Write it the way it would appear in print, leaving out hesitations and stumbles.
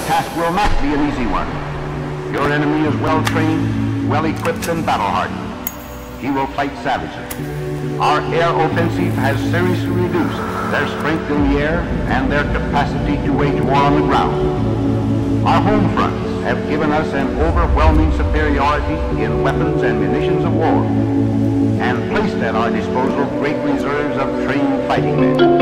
task will not be an easy one. Your enemy is well trained, well equipped, and battle hardened. He will fight savagely. Our air offensive has seriously reduced their strength in the air and their capacity to wage war on the ground. Our home fronts have given us an overwhelming superiority in weapons and munitions of war, and placed at our disposal great reserves of trained fighting men.